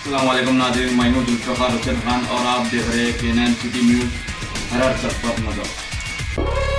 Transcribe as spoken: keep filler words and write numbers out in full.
अस्सलाम वालेकुम नाज़रीन, मैं हूं जुल्फ़िकार हुसैन खान और आप देख रहे हैं के नाइन सिटी न्यूज़। हर हर सब पर नज़र।